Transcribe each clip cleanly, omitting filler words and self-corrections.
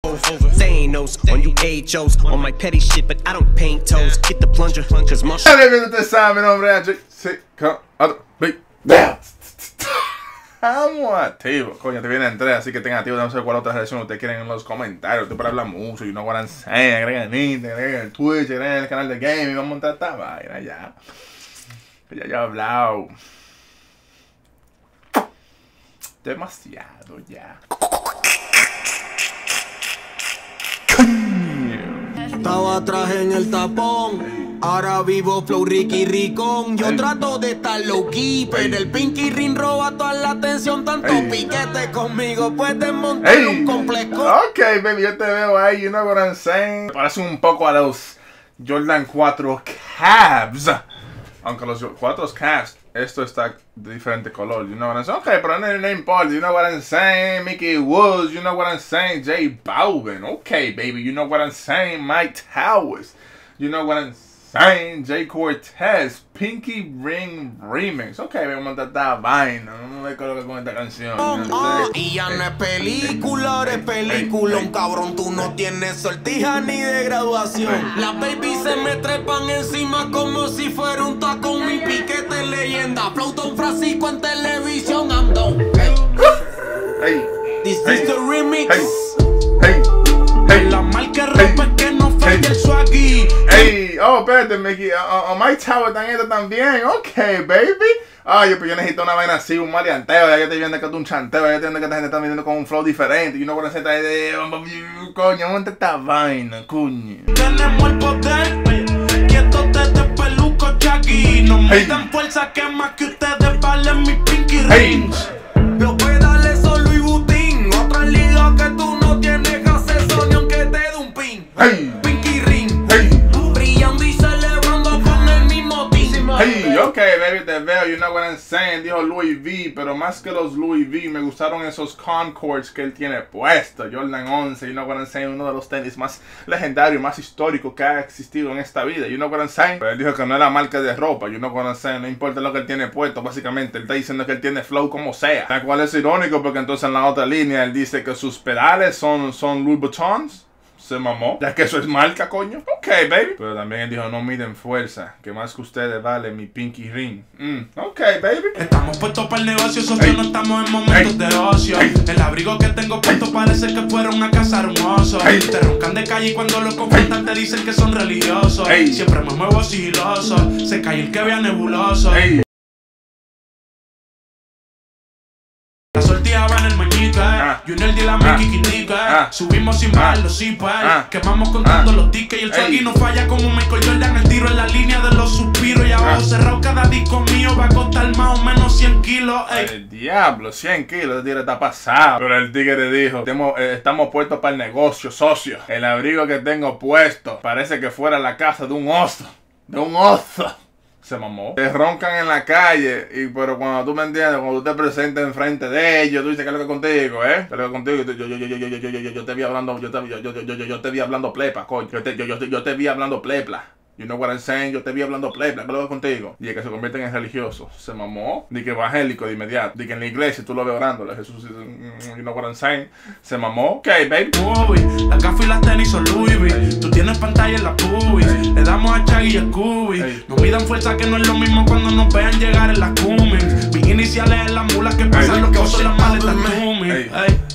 Thanos on you HOs on my petty shit, but I don't paint toes. Get the plunger, cause my Usted sabe, mi nombre es Estamos activos, coño, te viene en 3, así que tengan activo, no sé cuál otra reacción ustedes quieren en los comentarios. Estoy para hablar mucho, you know what I'm saying. Agreguen en Instagram, agreguen en Twitch, agreguen en el canal de gaming, vamos a montar esta vaina ya. Ya he hablado demasiado ya. Estaba atrás en el tapón, ahora vivo flow Ricky Ricón. Yo trato de estar low key, pero el Pinky Ring roba toda la atención. Tanto piquete conmigo, puedes montar un complejo. Ok, baby, yo te veo ahí, you know what I'm saying. Parece un poco a los Jordan 4 Cavs. Aunque los 4 Cavs, esto está de diferente color, you know what I'm saying. Ok, pero no importa, you know what I'm saying. Mickey Woods, you know what I'm saying. J Balvin, ok, baby, you know what I'm saying. Mike Towers, you know what I'm saying. Jay Cortez, Pinky Ring Remix. Ok, vamos a montar esta vaina. No me coloco con esta canción. Y ya no es película, eres peliculón. Cabrón, tú no tienes sortija ni de graduación. Las babies se me trepan encima como si fuera un taco. Mi piquete leyenda. Flow Don Francisco en televisión. I'm done. This is the remix. La marca ropa que no falla el swaggy. Oh, espérate, Mickey. Mike Tower también. Ok, baby. Yo necesito una vaina así, un maleanteo. Ya yo estoy viendo que es un chanteo. Ya estoy viendo que esta gente está viniendo con un flow diferente. Y uno con esa coño, monta esta vaina, coño. Tenemos el poder. Quietos desde peluco Chucky. No me dan fuerza que más que ustedes valen mi Pinky Rings. Los pedales son Louis Vuitton. Otra liga que tú no tienes acceso ni aunque te dé un pin. Pinky Ring. Brillando y celebrando con el mismo team. Ok, baby, te veo, you know what I'm saying. Dijo Louis V, pero más que los Louis V, me gustaron esos Concords que él tiene puesto. Jordan 11, you know what I'm saying. Uno de los tenis más legendarios, más históricos que ha existido en esta vida, you know what I'm saying. Pero él dijo que no era marca de ropa, you know what I'm saying. No importa lo que él tiene puesto, básicamente. Él está diciendo que él tiene flow como sea. La cual es irónico porque entonces en la otra línea él dice que sus pedales son Louis Vuittons. Se mamó, ya que eso es marca, coño. Ok, baby. Pero también él dijo, no miden fuerza, que más que ustedes vale mi Pinky Ring. Ok, baby. Estamos puestos para el negocio, socio, no estamos en momentos de ocio. El abrigo que tengo puesto parece que fueron a cazar un oso. Te roncan de calle y cuando los confrontan te dicen que son religiosos. Siempre me muevo sigiloso, se cae el que vea nebuloso. La sortija va en el mañito, Junior de la Mickey Kitika. Subimos sin bajar los zipas, quemamos contando los tickets. Y el swaggy no falla como Michael Jordan. El tiro en la línea de los suspiros. Y abajo cerrado cada disco mío va a costar más o menos 100 kilos. El diablo, 100 kilos, ese tigre está pasado. Pero el tigre dijo, estamos puestos para el negocio, socio. El abrigo que tengo puesto parece que fuera la casa de un oso. De un oso. Se mamó. Te roncan en la calle, pero cuando tú me entiendes, cuando tú te presentes enfrente de ellos, tú dices que es lo que contigo, ¿eh? Que es lo que contigo, yo te vi hablando, yo te vi hablando plepa, coño. Yo te vi hablando plepla. You know what I'm saying, yo te vi hablando plepla, ¿qué es lo que contigo? Y es que se convierten en religiosos. Se mamó. Di que evangélico de inmediato. Di que en la iglesia tú lo ves orándole. Jesús, you know what I'm saying. Se mamó. Ok, baby. Las gafas y las tenis son Louis V. Tú tienes pantalla en las pubis. Le damos a Chaggy y a Scooby. No midan fuerza que no es lo mismo cuando nos vean llegar en las Cummins. Mis iniciales en las mulas que pasan los que son las maletas Cummins.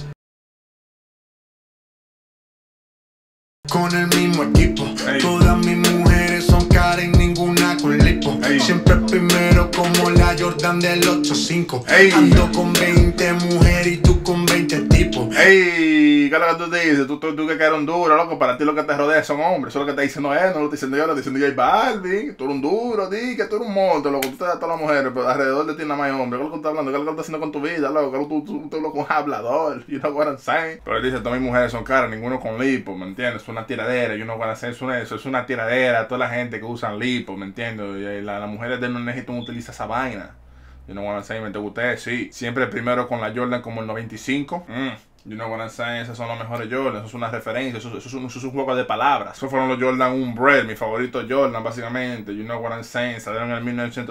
Con el mismo equipo, todas mis mujeres son Karen, ninguna con lipo. Siempre primero como la Jordan del 8-5. Ando con 20 mujeres y tú con 20 tipos. ¿Qué es lo que tú dices? Tú que eres un duro, loco. Para ti lo que te rodea son hombres. Eso es lo que está diciendo él, no lo estoy diciendo yo, lo estoy diciendo J Balvin. Tú eres un duro, di que tú eres un monstruo, loco. Tú te das a todas las mujeres, pero alrededor de ti nada más hay hombres. ¿Qué es lo que estás hablando? ¿Qué es lo que estás haciendo con tu vida, loco? Tú loco, un hablador. You know what I'm saying. Pero él dice, todas mis mujeres son caras, ninguno con lipo, ¿me entiendes? Es una tiradera, you know what I'm saying. Eso es una tiradera. Toda la gente que usan lipo, ¿me entiendes? Y las mujeres de no necesitan utilizar esa vaina. You know what I'm saying, ¿me te guste? Sí. Siempre primero con la Jordan como el 95. You know what I'm saying, esas son los mejores Jordan, eso es una referencia, eso es un juego de palabras. Esos fueron los Jordan Umbrella, mi favorito Jordan, básicamente. You know what I'm saying, salieron en el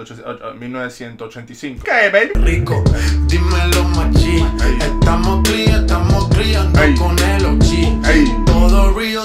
1985. ¿Qué, baby? Rico, dímelo, machi. Estamos criando con el ochi.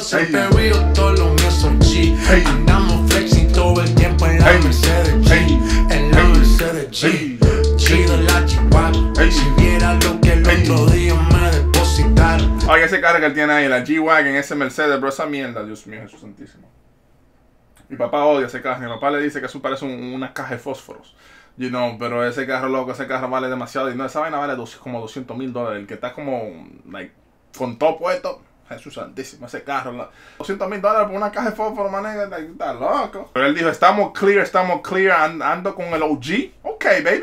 siempre vivo, todos los míos son G. Andamos flexing todo el tiempo en la Mercedes G. En la Mercedes G. G de la G-Wagon. Si viera lo que el otro día me depositaron. Oye, ese carro que él tiene ahí, la G-Wagon, ese Mercedes, bro, esa mierda, Dios mío, Jesús santísimo. Mi papá odia ese carro. Mi papá le dice que eso parece una caja de fósforos. You know, pero ese carro, loco, ese carro vale demasiado. Y no, esa vaina vale como $200,000. El que está como, like, con todo puesto. Jesús santísimo, ese carro. $200,000 por una caja de fósforos, man. Está loco. Pero él dijo, estamos clear. Ando con el OG. Ok, baby.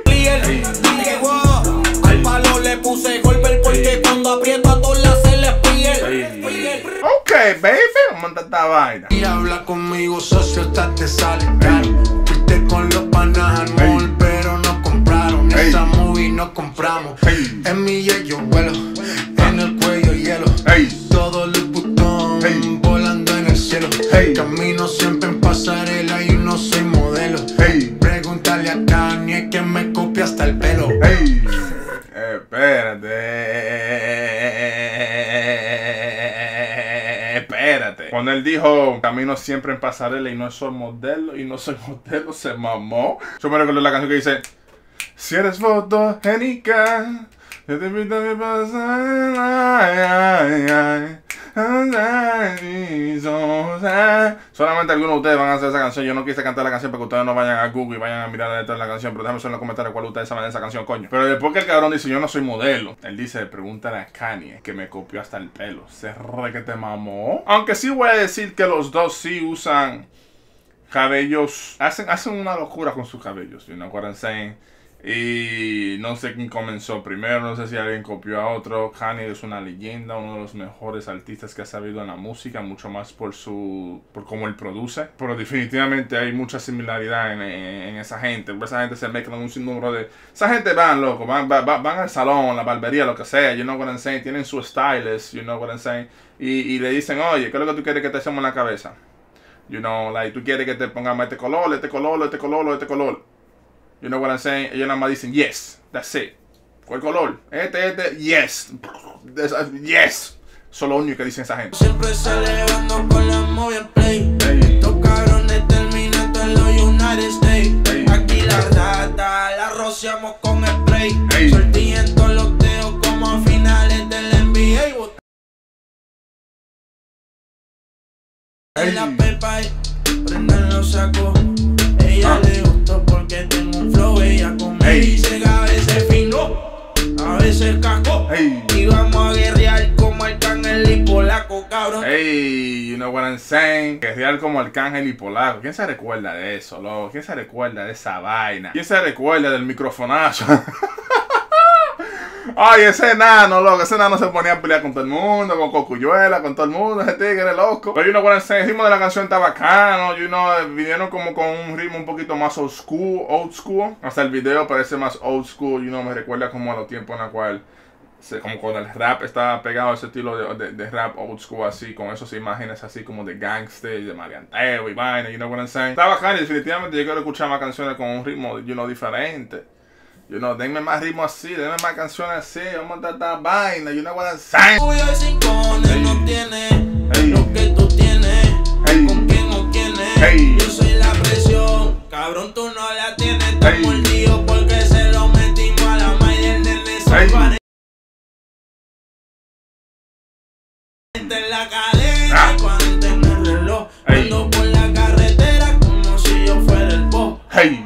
Al palo le puse golpe porque cuando aprieto a todas las se les Ok, baby. Monta esta vaina. Y habla conmigo, socio, esta te sale caro. Fuiste con los panas al mall, pero no compraron. Esa movie no compramos. En mi yo vuelo, en el cuello hielo. Todo el putón volando en el cielo. Camino siempre en pasarela y no soy modelo. Pregúntale a Kanye que me copia hasta el pelo. Espérate. Cuando él dijo camino siempre en pasarela y no soy modelo, se mamó. Yo me recuerdo la canción que dice: si eres fotogénica, yo te invito a mi pasarela. Solamente algunos de ustedes van a hacer esa canción. Yo no quise cantar la canción para que ustedes no vayan a Google y vayan a mirar la letra de la canción. Pero déjame saber en los comentarios cuál ustedes saben de esa canción, coño. Pero después que el cabrón dice yo no soy modelo, él dice pregúntale a Kanye que me copió hasta el pelo. Se re que te mamó. Aunque sí voy a decir que los dos sí usan cabellos. Hacen una locura con sus cabellos. You know what I'm saying? Y no sé quién comenzó primero, no sé si alguien copió a otro. Kanye es una leyenda, uno de los mejores artistas que ha sabido en la música, mucho más por cómo él produce. Pero definitivamente hay mucha similaridad en esa gente. Esa gente se mezcla en un sinnúmero de... Esa gente van, loco, van al salón, la barbería, lo que sea, you know what I'm saying. Tienen su stylist, you know what I'm saying. Y le dicen, oye, ¿qué es lo que tú quieres que te hacemos en la cabeza? You know, like, tú quieres que te pongamos este color. You know what I'm saying? Ellos nada más dicen yes, that's it. ¿Cuál color? Yes. Yes. Eso es lo único que dicen esa gente. Siempre celebrando con la móvil play. Estos cabrones terminando en los United States. Aquí la rata la rociamos con spray. Sortí en todos los dedos como a finales del NBA. En la pepa prendan los sacos. Ella le gustó porque tengo un flow. Ella con me dice que a veces fino, a veces casco. Y vamos a guerrear como Arcángel y Polaco, cabrón. You know what I'm saying? Guerrear como Arcángel y Polaco. ¿Quién se recuerda de eso, loco? ¿Quién se recuerda de esa vaina? ¿Quién se recuerda del microfonazo? Ay, ese enano, loco, ese enano se ponía a pelear con todo el mundo, con Cocuyuela, con todo el mundo, ese tigre loco. Pero you know what I'm saying, el ritmo de la canción está bacano, you know, vinieron como con un ritmo un poquito más old school. Hasta el video parece más old school, you know, me recuerda como a los tiempos en los cuales, como cuando el rap estaba pegado, ese estilo de rap old school así, con esas imágenes así como de gangster, de maleanteo y vaina, you know what I'm saying. Está bacano y definitivamente yo quiero escuchar más canciones con un ritmo, you know, diferente. You know, denme más ritmo así, denme más canciones así, vamos a dar esta vaina, you know what I'm saying. Tuyo y sin cojones no tiene lo que tú tienes, con quién o quién es. Yo soy la presión, cabrón, tú no la tienes, estás mordido porque se lo metimos a la madre del nene Salvaje. En la cadena, 40 en el reloj, ando por la carretera como si yo fuera el boss.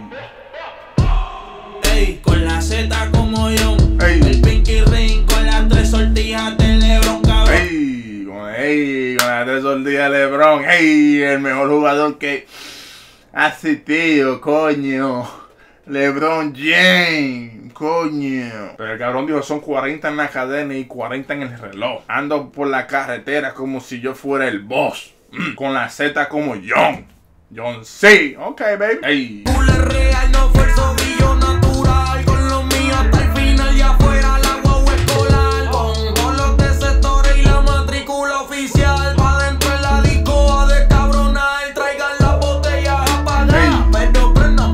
Con la Z como yo, el Pinky Ring con las 3 sortijas de LeBron, cabrón. Con las 3 sortijas de LeBron, el mejor jugador que ha asistido, coño. LeBron James, coño. Pero el cabrón dijo, son 40 en la cadena y 40 en el reloj. Ando por la carretera como si yo fuera el boss. Con la Z como John C. Ok, baby. Tú le real, no fue el sobillo natural. Con lo mío hasta el final y afuera la guagua escolar. Con todos los de sectores y la matrícula oficial. Pa' dentro de la disco a descabronar. Traigan las botellas a pagar. Pero prendan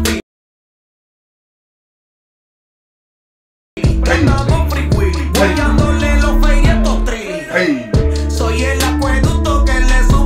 prendamos free willy. Guayándole los feiretos trilly. Soy el acueducto que le sube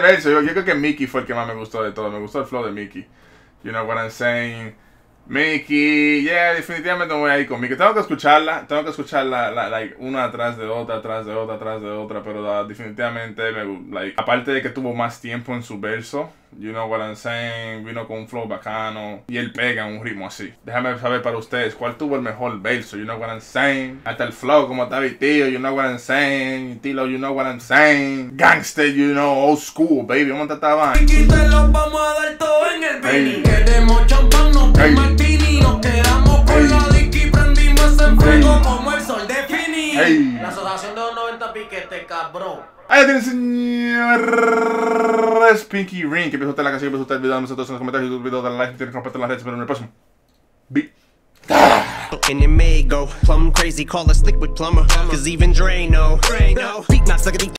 verso, yo creo que Mickey fue el que más me gustó de todo. Me gustó el flow de Mickey. You know what I'm saying? Mickey, yeah, definitivamente me voy a ir con Mickey. Tengo que escucharla like, una atrás de otra, pero definitivamente, like, aparte de que tuvo más tiempo en su verso, you know what I'm saying, vino con un flow bacano, y él pega un ritmo así. Déjame saber para ustedes, ¿cuál tuvo el mejor verso? You know what I'm saying, hasta el flow, como está vestido, you know what I'm saying, Tilo, you know what I'm saying, gangster, you know, old school, baby, vamos a tratar vaina. Y te los vamos a dar todo en el Beni. Queremos champán, no martini, nos quedamos con la disc y prendimos ese fuego como el sol de Fini. La asociación de los 90 piquetes, cabrón. Ahí tiene, señor Pinky Ring, que empezó usted la canción, empezó usted el video, nosotros en los comentarios, YouTube, video, dale like, tiene que compartir en las redes, pero en el próximo. Beat. And it may go plum crazy, call us liquid plumber. Cause even Dre know. Beat not suck at